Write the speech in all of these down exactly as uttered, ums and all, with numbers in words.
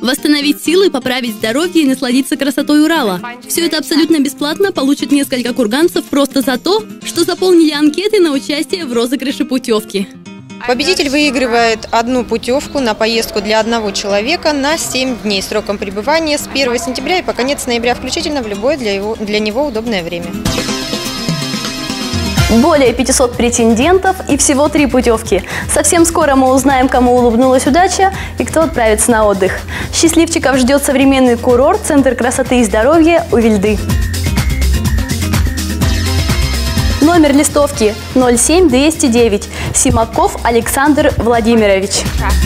Восстановить силы, поправить здоровье и насладиться красотой Урала. Все это абсолютно бесплатно получат несколько курганцев просто за то, что заполнили анкеты на участие в розыгрыше путевки. Победитель выигрывает одну путевку на поездку для одного человека на семь дней сроком пребывания с первого сентября и по конец ноября включительно в любое для, его, для него удобное время. Более пятисот претендентов и всего три путевки. Совсем скоро мы узнаем, кому улыбнулась удача и кто отправится на отдых. Счастливчиков ждет современный курорт, центр красоты и здоровья Увильды. Номер листовки ноль семь двести девять. Симаков Александр Владимирович.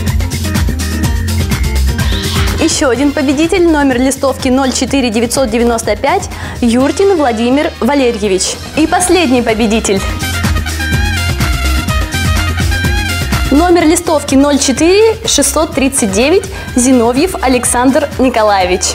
Еще один победитель, номер листовки ноль четыре девятьсот девяносто пять, Юртин Владимир Валерьевич. И последний победитель. Номер листовки ноль четыре шестьсот тридцать девять, Зиновьев Александр Николаевич.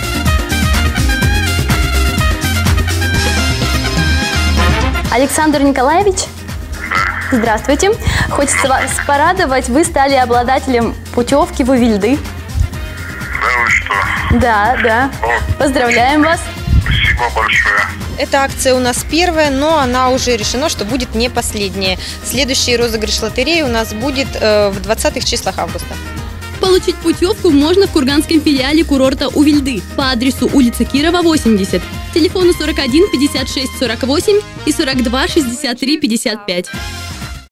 Александр Николаевич, здравствуйте. Хочется вас порадовать, вы стали обладателем путевки в Увильды. Да вы что? Да, да. Ну, поздравляем вас. Спасибо большое. Эта акция у нас первая, но она уже решена, что будет не последняя. Следующий розыгрыш лотереи у нас будет э, в двадцатых числах августа. Получить путевку можно в курганском филиале курорта Увильды по адресу улица Кирова, восемьдесят, телефону сорок один пятьдесят шесть сорок восемь и сорок два шестьдесят три пятьдесят пять.